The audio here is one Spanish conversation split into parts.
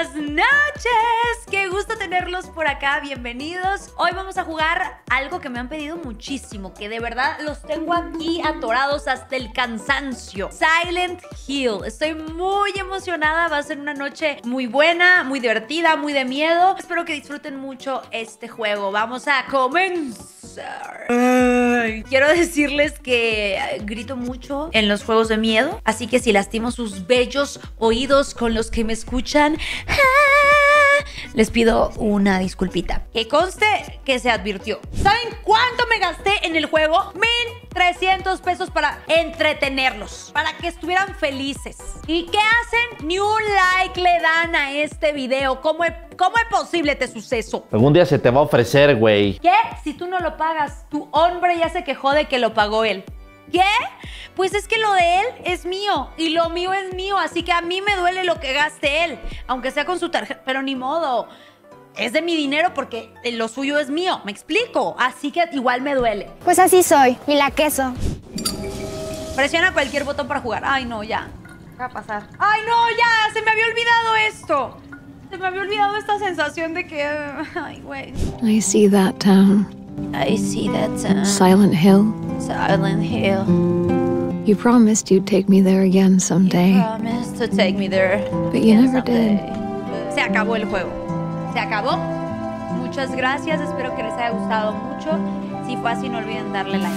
buenas noches. Qué gusto tenerlos por acá, bienvenidos. Hoy vamos a jugar algo que me han pedido muchísimo, que de verdad los tengo aquí atorados hasta el cansancio. Silent Hill. Estoy muy emocionada, va a ser una noche muy buena, muy divertida, muy de miedo. Espero que disfruten mucho este juego. Vamos a comenzar. Quiero decirles que grito mucho en los juegos de miedo, así que si lastimo sus bellos oídos con los que me escuchan, les pido una disculpita. Que conste que se advirtió. ¿Saben cuánto me gasté en el juego? 1,300 pesos para entretenerlos, para que estuvieran felices. ¿Y qué hacen? Ni un like le dan a este video. ¿Cómo es posible este suceso? Algún día se te va a ofrecer, güey. ¿Qué? Si tú no lo pagas, tu hombre ya se quejó de que lo pagó él. ¿Qué? Pues es que lo de él es mío y lo mío es mío, así que a mí me duele lo que gaste él, aunque sea con su tarjeta, pero ni modo. Es de mi dinero porque lo suyo es mío, ¿me explico? Así que igual me duele. Pues así soy, y la queso. Presiona cualquier botón para jugar. Ay, no, ya. ¿Qué va a pasar? Ay, no, ya, se me había olvidado esto. Se me había olvidado esta sensación de que... Ay, güey. I see that town. I see that town. Silent Hill. Silent Hill. You promised you'd take me there again someday. You promised to take me there. But you never did. Se acabó el juego. Se acabó. Muchas gracias. Espero que les haya gustado mucho. Si fue así, no olviden darle like.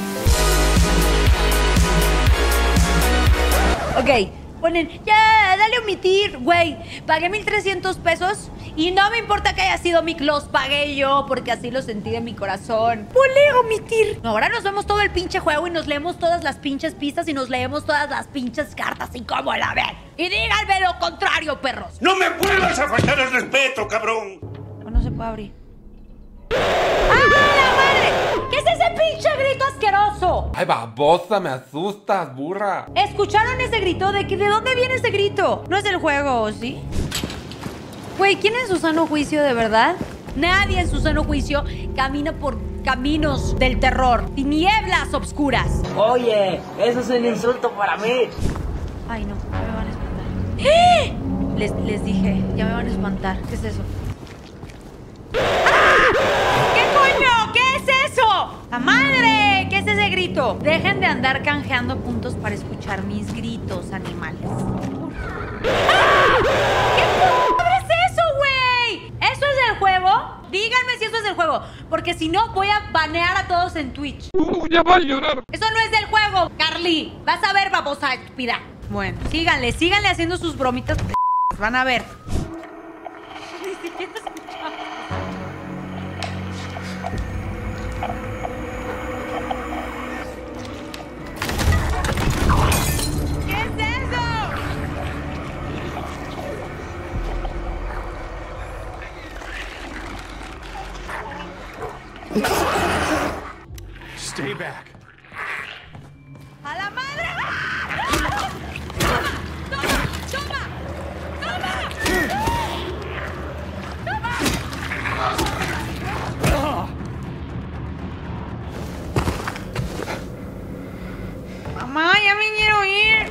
Ok. Ponen, ya, dale omitir, güey. Pagué 1,300 pesos y no me importa que haya sido los pagué yo porque así lo sentí de mi corazón. Ponle omitir. No, ahora nos vemos todo el pinche juego y nos leemos todas las pinches pistas y nos leemos todas las pinches cartas y cómo la ven. Y díganme lo contrario, perros. ¡No me vuelvas a faltar el respeto, cabrón! No se puede abrir. ¡Ah, la madre! ¿Qué es ese pinche grito asqueroso? Ay, babosa, me asustas, burra. ¿Escucharon ese grito? ¿De dónde viene ese grito? No es del juego, ¿sí? Güey, ¿quién en su sano juicio, de verdad? Nadie en su sano juicio camina por caminos del terror. Tinieblas obscuras. Oye, eso es un insulto para mí. Ay, no, ya me van a espantar. Les dije, ya me van a espantar. ¿Qué es eso? ¿Qué coño? ¿Qué es eso? ¡La madre! ¿Qué es ese grito? Dejen de andar canjeando puntos para escuchar mis gritos, animales. ¿Qué madre es eso, güey? ¿Eso es del juego? Díganme si eso es del juego, porque si no voy a banear a todos en Twitch. Ya va a llorar. Eso no es del juego, Carly. Vas a ver, babosa estúpida. Bueno, síganle haciendo sus bromitas. Van a ver. Ni siquiera escuchamos. Stay back. ¡A la madre! ¡Toma! ¡Toma! Mamá, ya me quiero ir.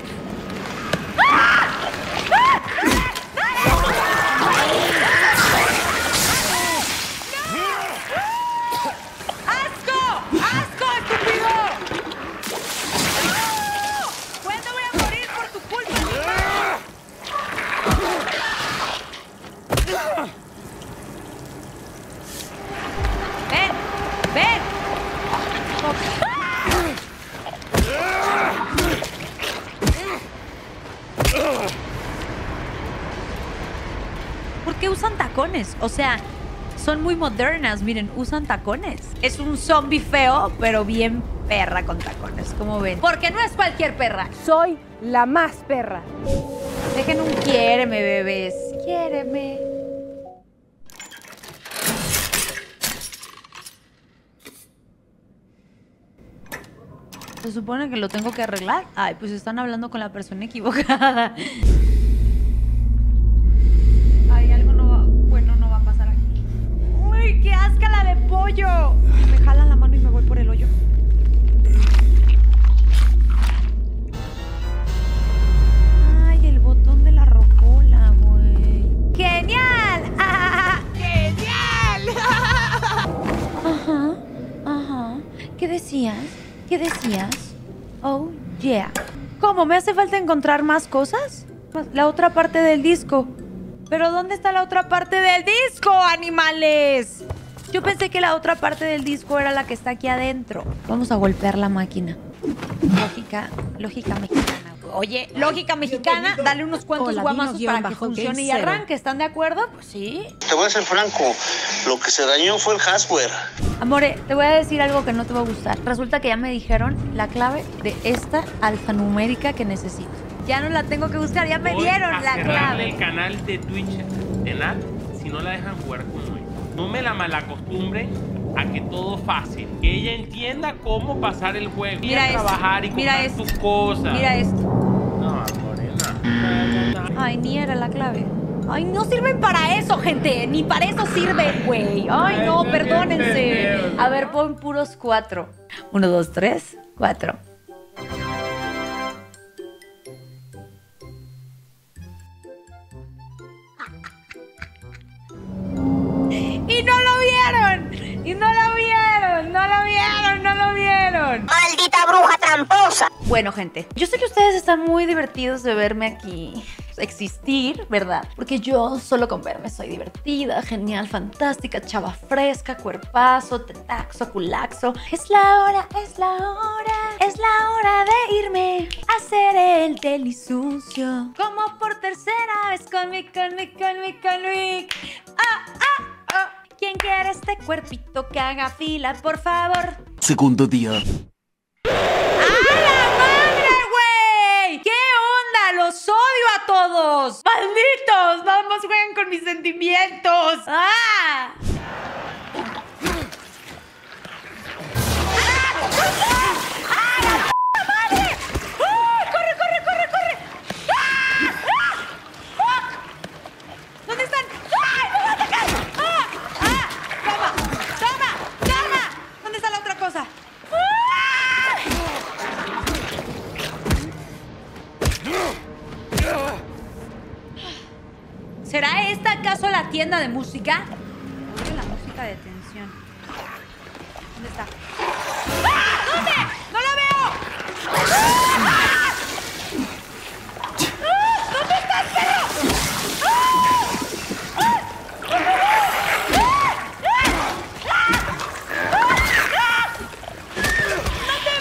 ¿Por qué usan tacones? O sea, son muy modernas. Miren, usan tacones. Es un zombie feo, pero bien perra con tacones, como ven. Porque no es cualquier perra. Soy la más perra. Dejen un quiéreme, bebés. Quiéreme. Se supone que lo tengo que arreglar. Ay, pues están hablando con la persona equivocada. Ay, algo bueno no va a pasar aquí. ¡Uy, qué asca la de pollo! Me jalan la mano y me voy por el hoyo. Ay, el botón de la rocola, güey. ¡Genial! ¿Cómo? ¿Me hace falta encontrar más cosas? La otra parte del disco. ¿Pero dónde está la otra parte del disco, animales? Yo pensé que la otra parte del disco era la que está aquí adentro. Vamos a golpear la máquina. Lógica mexicana. Oye, lógica mexicana, dale unos cuantos guamazos para que funcione y arranque. ¿Están de acuerdo? Pues sí. Te voy a ser franco, lo que se dañó fue el hardware. Amore, te voy a decir algo que no te va a gustar. Resulta que ya me dijeron la clave de esta alfanumérica que necesito. Ya no la tengo que buscar, ya me dieron la clave. El canal de Twitch de Nat si no la dejan jugar como yo. No me la malacostumbren a que todo fácil. Que ella entienda cómo pasar el juego. Mira esto, trabajar y comprar tus cosas. Mira esto. No, morena. Ay, ni era la clave. Ay, no sirven para eso, gente. Ni para eso sirven, güey. Ay, no, perdónense. A ver, pon puros 4. 1, 2, 3, 4. Y no lo vieron. Y no lo vieron. No lo vieron. No lo vieron. ¡Maldita bruja tramposa! Bueno, gente, yo sé que ustedes están muy divertidos de verme aquí existir, ¿verdad? Porque yo solo con verme soy divertida, genial, fantástica, chava fresca, cuerpazo, tetaxo, culaxo. Es la hora, es la hora, es la hora de irme a hacer el delisucio. Como por tercera vez con mi. ¿Quién quiere este cuerpito que haga fila, por favor? Segundo día. ¡A la madre, güey! ¿Qué onda? ¡Los odio a todos! ¡Malditos! Nada más juegan con mis sentimientos. ¡Ah! ¿Será esta acaso la tienda de música? Oye, la música de tensión. ¿Dónde está? ¡Ah! ¿Dónde? ¡No la veo! ¡Ah! ¿Dónde estás, perro? ¡No te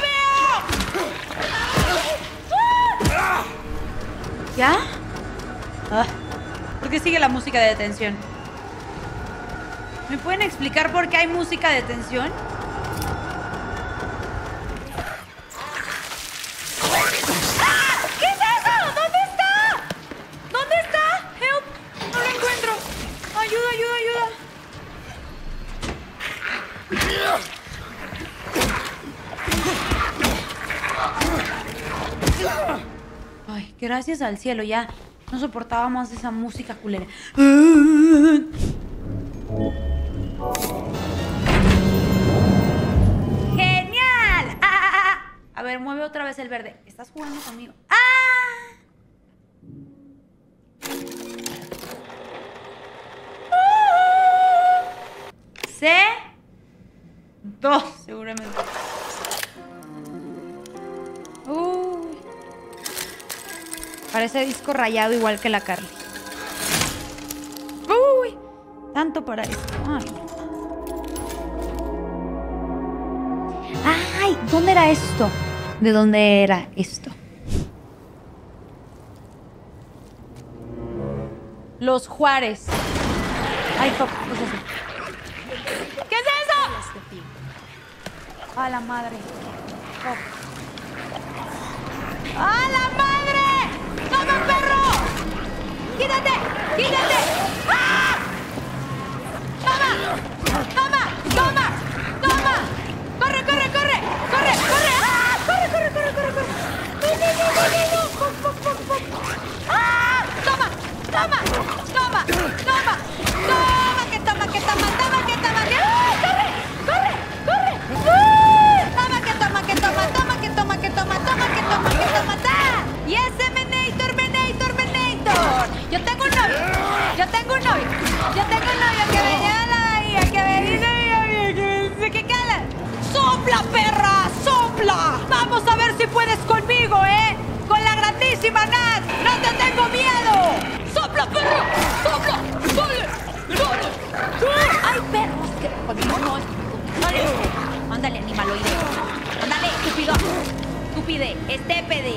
veo! ¿Ya? ¿Por qué sigue la música de detención? ¿Me pueden explicar por qué hay música de detención? ¡Ah! ¿Qué es eso? ¿Dónde está? ¿Dónde está? Help. No lo encuentro. Ayuda, ayuda, ayuda. Ay, gracias al cielo, ya no soportaba más esa música culera. ¡Genial! A ver, mueve otra vez el verde. ¿Estás jugando conmigo? C2, seguramente. Parece disco rayado igual que la Carly. Uy, tanto para esto. Ay, ¿dónde era esto? ¿De dónde era esto? Los Juárez. Ay, fuck, ¿qué es eso? ¿Qué es eso? A la madre. Fuck. ¡A la madre! ¡Toma, perro! ¡Quítate! ¡Quítate! ¡Ah! ¡Toma! ¡Toma! ¡Toma! ¡Toma! ¡Corre, corre, corre! ¡Corre, corre! ¡Ah! ¡Corre, corre, corre, corre, corre! ¡No! ¡Ah! ¡Toma! ¡Toma! ¡Toma! ¡Toma! ¡Toma! ¡Que toma, que toma! ¡Toma, que toma! ¡Ah! ¡Corre! ¡Corre! ¡Corre! ¡Ah! ¡Toma, que toma, que toma! ¡Toma, que toma, que toma! ¡Toma, que toma, que toma! ¡Y ese Menator! Yo tengo un novio. Yo tengo un novio. Yo tengo un novio que me lleva a la bahía, que me dice que cala. ¡Sopla, perra! ¡Sopla! Vamos a ver si puedes conmigo, ¿eh? Con la grandísima, Nat! ¡No te tengo miedo! ¡Sopla, perro! ¡Sopla! ¡Dale! ¡Dale! ¡Ay, perros! Que conmigo no es... ¡Dale! ¡Ándale, animaloide! ¡Ándale, estúpido! ¡Estúpide! ¡Estépede!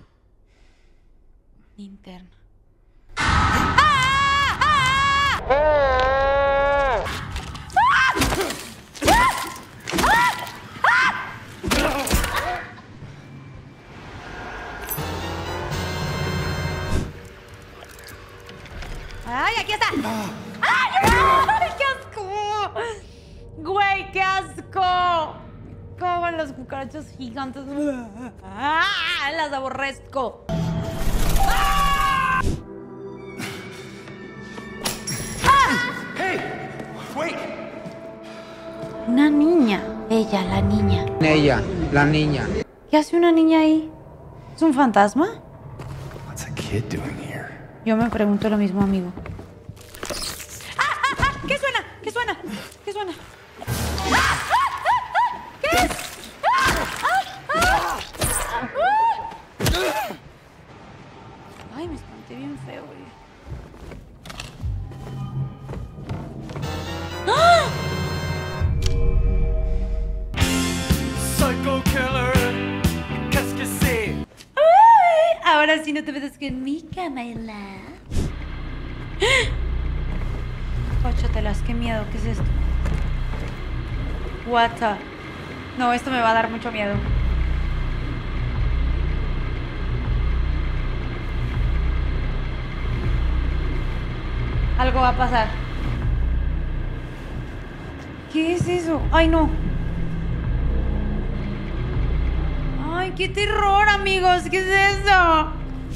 Linterna. ¡Ay, aquí está! ¡Ay, qué asco! ¡Güey, qué asco! Como las cucarachas gigantes. ¡Ah! Las aborrezco. ¡Ah! Hey, wait. Una niña. Ella, la niña. Ella, la niña. ¿Qué hace una niña ahí? ¿Es un fantasma? What's a kid doing here? Yo me pregunto lo mismo, amigo. ¿Qué suena? ¿Qué suena? ¿Qué suena? ¿Qué es? Ay, me espanté bien feo, güey. Psycho killer. Qu'est-ce que c'est? Ahora sí no te metas con mi Camila. Óchatelas, qué miedo, ¿qué es esto? What the... No, esto me va a dar mucho miedo. Algo va a pasar. ¿Qué es eso? ¡Ay, no! ¡Ay, qué terror, amigos! ¿Qué es eso?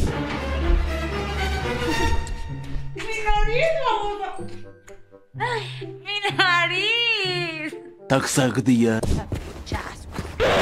¡Mi nariz, mamá! ¡Ay, mi nariz! Taxagdia. Chasco.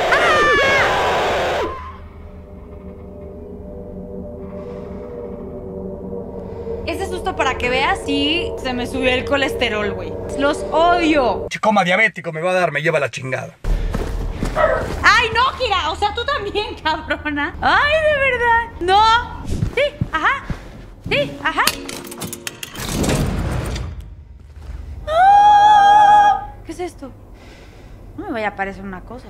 Ese susto para que veas, sí, se me subió el colesterol, güey. Los odio. Chicoma diabético me va a dar, me lleva la chingada. ¡Ay, no, Kira! O sea, tú también, cabrona. ¡Ay, de verdad! ¡No! Sí, ajá. Sí, ajá. ¡Oh! ¿Qué es esto? No me vaya a aparecer una cosa.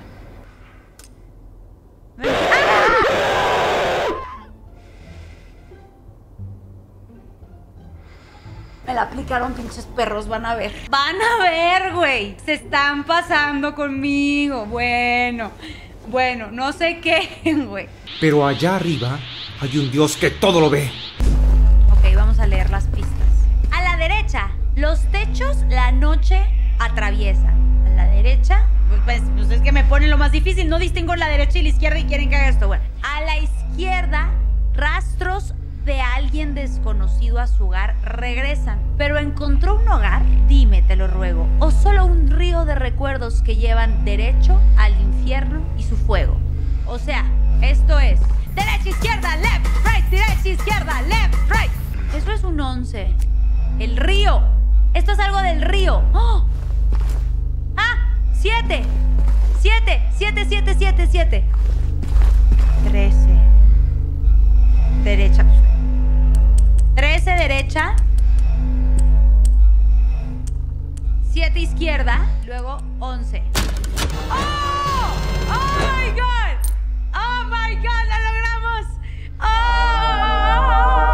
Me la aplicaron, pinches perros, van a ver. Van a ver, güey. Se están pasando conmigo. Bueno, no sé qué, güey. Pero allá arriba hay un Dios que todo lo ve. Ok, vamos a leer las pistas. A la derecha, los techos la noche atraviesa. A la derecha, pues es que me ponen lo más difícil. No distingo la derecha y la izquierda y quieren que haga esto. Bueno, a la izquierda, rastros de alguien desconocido a su hogar regresan. ¿Pero encontró un hogar? Dime, te lo ruego. ¿O solo un río de recuerdos que llevan derecho al infierno y su fuego? O sea, esto es derecha, izquierda, left, right, derecha, izquierda, left, right. Eso es un 11. El río. Esto es algo del río. ¡Oh! ¡Ah! 7. 7, 7, 7, 7, 7. 13. Derecha. 13 derecha. 7 izquierda. Luego 11. ¡Oh! ¡Oh, my God! ¡Oh, my God! ¡Lo logramos! ¡Oh!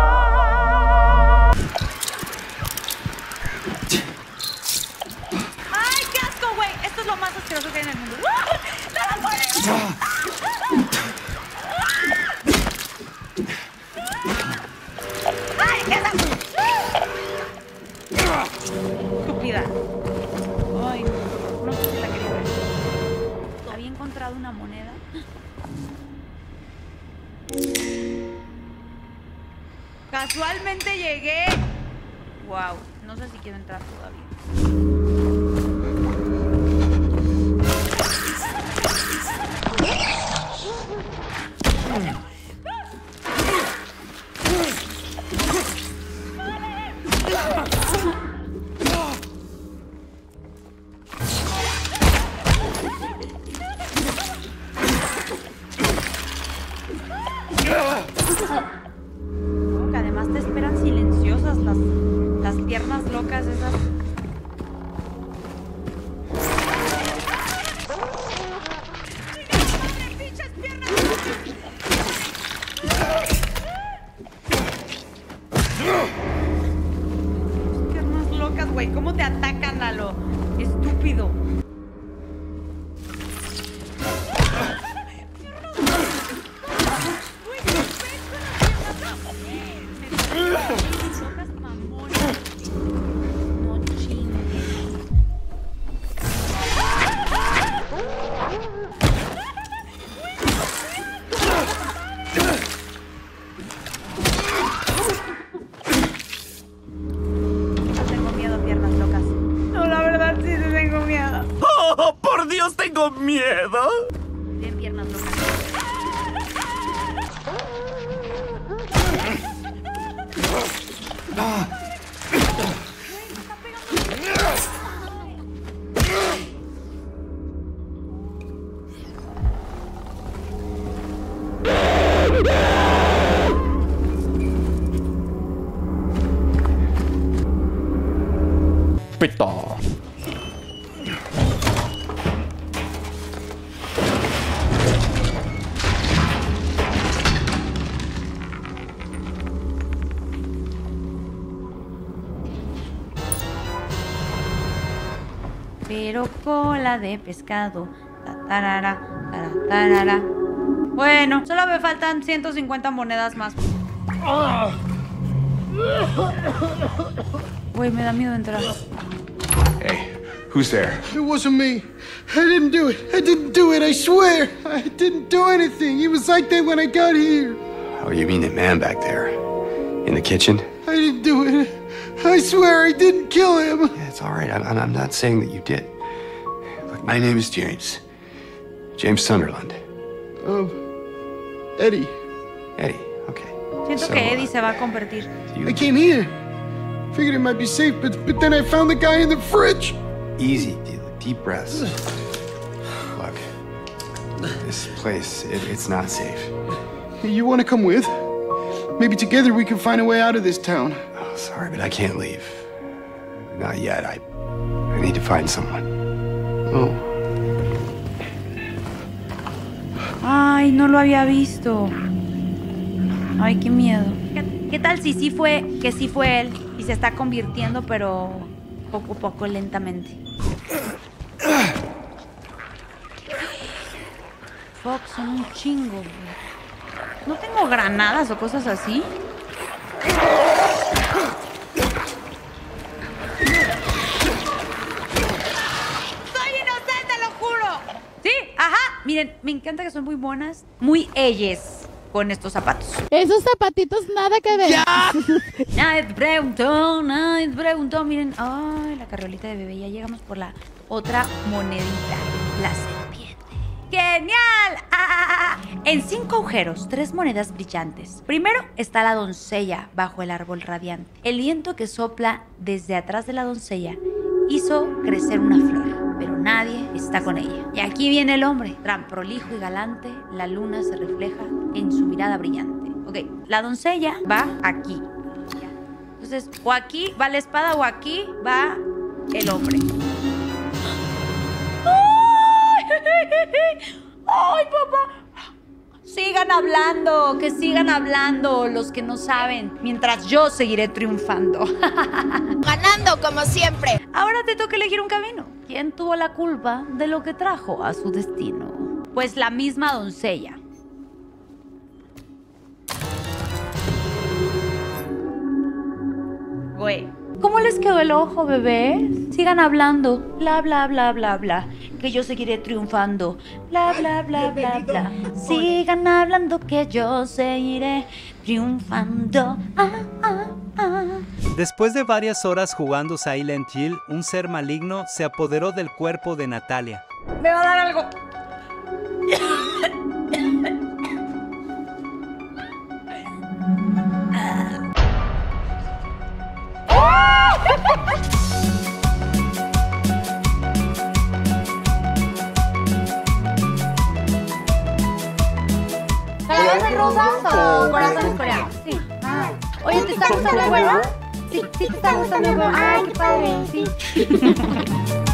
¡Ay, qué asco, güey! Esto es lo más asqueroso que hay en el mundo. ¡No lo pones! ¡Ay, qué asco! Estúpida. Ay, no sé si la quería ver. Había encontrado una moneda. Casualmente llegué. Wow, no sé si quiero entrar todavía. espantosas las piernas locas esas. Piernas locas, güey. ¿Cómo te atacan a lo estúpido? ¡Tengo miedo! Bien, piernas locas. Pito. Pero cola de pescado. Tatarara, taratarara. Bueno, solo me faltan 150 monedas más. Güey, me da miedo entrar. Hey, who's there? It wasn't me. I didn't do it. I didn't do it, I swear. I didn't do anything. He was like that when I got here. Oh, you mean the man back there? In the kitchen? I didn't do it. I swear I didn't kill him. Yeah, it's all right. I'm not saying that you did. Look, my name is James. James Sunderland. Eddie. Eddie, okay. Siento que Eddie se va a convertir. I came here. Figured it might be safe, but then I found the guy in the fridge. Easy, deep breaths. Look, this place, it's not safe. You want to come with? Maybe together we can find a way out of this town. Oh, sorry, but I can't leave. Not yet. I need to find someone. Oh. Ay, no lo había visto. Ay, qué miedo. ¿Qué tal si sí fue él y se está convirtiendo, pero poco a poco, lentamente? Fuck, son un chingo, güey. ¿No tengo granadas o cosas así? ¡Soy inocente, lo juro! Sí, ajá. Miren, me encanta que son muy buenas, muy ellas con estos zapatos. Esos zapatitos nada que ver. ¡Ya! Nadie te preguntó. Miren, ay, la carriolita de bebé. Ya llegamos por la otra monedita. La serpiente. ¡Genial! En 5 agujeros, 3 monedas brillantes. Primero está la doncella bajo el árbol radiante. El viento que sopla desde atrás de la doncella hizo crecer una flor, pero nadie está con ella. Y aquí viene el hombre, tan prolijo y galante. La luna se refleja en su mirada brillante. Ok, la doncella va aquí. Entonces, o aquí va la espada o aquí va el hombre. ¡Ay, papá! Sigan hablando, que sigan hablando los que no saben, mientras yo seguiré triunfando. Ganando como siempre. Ahora te toca elegir un camino. ¿Quién tuvo la culpa de lo que trajo a su destino? Pues la misma doncella. Güey, ¿cómo les quedó el ojo, bebé? Sigan hablando. Bla, bla, bla, bla, bla. Que yo seguiré triunfando. Bla, bla, bla, bla, bla. Sigan hablando que yo seguiré triunfando. Después de varias horas jugando Silent Hill, un ser maligno se apoderó del cuerpo de Natalia. Me va a dar algo. ¿Corazones rosas o corazones coreanos? Sí. Oye, ¿te está gustando, buena? Sí te está gustando el juego. Ay, qué padre, sí.